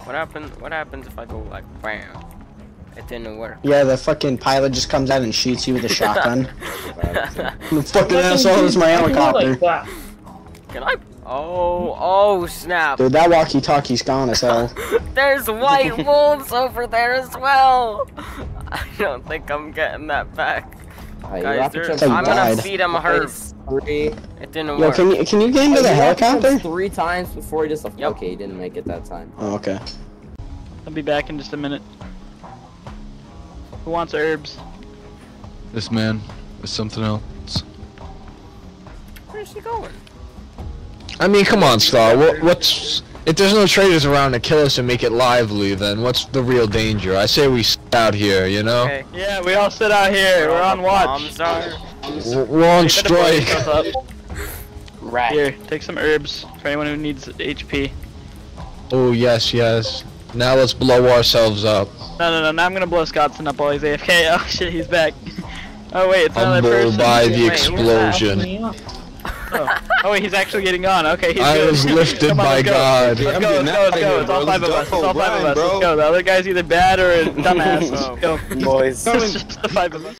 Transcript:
What happened? What happens if I go like bam? It didn't work. Yeah, the fucking pilot just comes out and shoots you with a shotgun. Fucking asshole, this is my helicopter. Can I? Oh snap! Dude, that walkie-talkie's gone as hell. There's white wolves over there as well. I don't think I'm getting that back. Guys, I'm gonna feed him herbs. It didn't work. Yo, can you get into the helicopter? 3 times before he just. Yep. Okay, he didn't make it that time. Oh, okay. I'll be back in just a minute. Who wants herbs? This man is something else. Where's she going? I mean, come on, Star. What's if there's no traders around to kill us and make it lively? Then what's the real danger? I say we sit out here, you know? Okay. Yeah, we all sit out here. We're on watch. We're on strike. Right. Here, take some herbs for anyone who needs HP. Oh yes, yes. Now let's blow ourselves up. No. Now I'm gonna blow Scottson up while he's AFK. Oh shit, he's back. Oh wait, it's another Humbled person. by the Wait, explosion. Oh wait, he's actually getting on. Okay, he's I good. was lifted Come on, by let's go. God. Let's go. It's all 5 of us. It's all 5 of us. Let's go. The other guy's either bad or a dumbass. Let's go. Boys. It's just the 5 of us.